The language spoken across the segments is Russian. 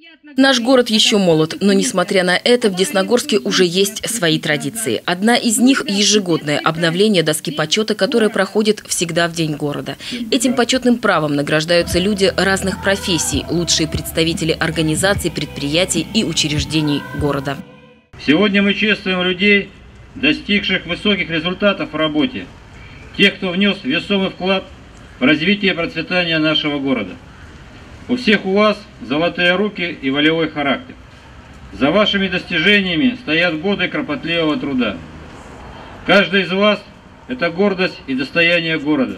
Наш город еще молод, но несмотря на это, в Десногорске уже есть свои традиции. Одна из них – ежегодное обновление доски почета, которое проходит всегда в День города. Этим почетным правом награждаются люди разных профессий, лучшие представители организаций, предприятий и учреждений города. Сегодня мы чествуем людей, достигших высоких результатов в работе, тех, кто внес весомый вклад в развитие и процветание нашего города. У всех у вас золотые руки и волевой характер. За вашими достижениями стоят годы кропотливого труда. Каждый из вас – это гордость и достояние города.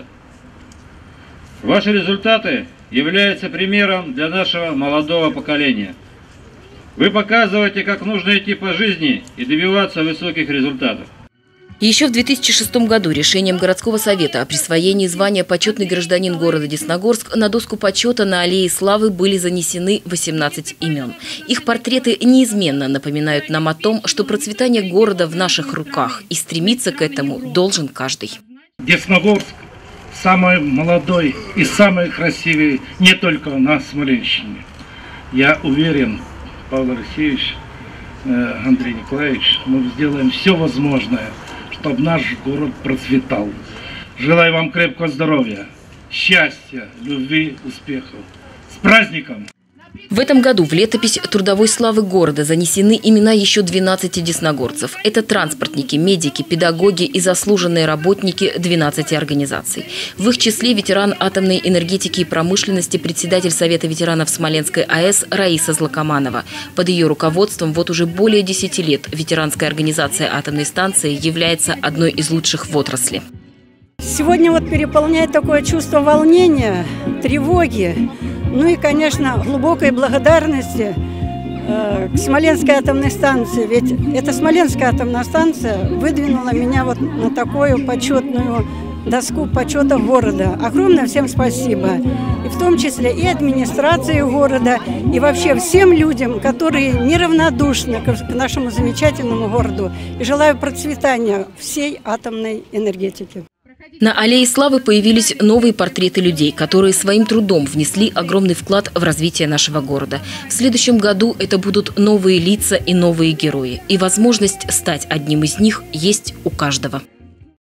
Ваши результаты являются примером для нашего молодого поколения. Вы показываете, как нужно идти по жизни и добиваться высоких результатов. Еще в 2006 году решением городского совета о присвоении звания «Почетный гражданин города Десногорск» на доску почета на Аллее Славы были занесены 18 имен. Их портреты неизменно напоминают нам о том, что процветание города в наших руках, и стремиться к этому должен каждый. Десногорск самый молодой и самый красивый не только на Смоленщине. Я уверен, Павел Алексеевич, Андрей Николаевич, мы сделаем все возможное, чтобы наш город процветал. Желаю вам крепкого здоровья, счастья, любви, успехов. С праздником! В этом году в летопись трудовой славы города занесены имена еще 12 десногорцев. Это транспортники, медики, педагоги и заслуженные работники 12 организаций. В их числе ветеран атомной энергетики и промышленности, председатель Совета ветеранов Смоленской АЭС Раиса Злокоманова. Под ее руководством вот уже более 10 лет ветеранская организация атомной станции является одной из лучших в отрасли. Сегодня вот переполняет такое чувство волнения, тревоги. Ну и, конечно, глубокой благодарности к Смоленской атомной станции. Ведь эта Смоленская атомная станция выдвинула меня вот на такую почетную доску почета города. Огромное всем спасибо. И в том числе и администрации города, и вообще всем людям, которые неравнодушны к нашему замечательному городу. И желаю процветания всей атомной энергетики. На Аллее Славы появились новые портреты людей, которые своим трудом внесли огромный вклад в развитие нашего города. В следующем году это будут новые лица и новые герои. И возможность стать одним из них есть у каждого.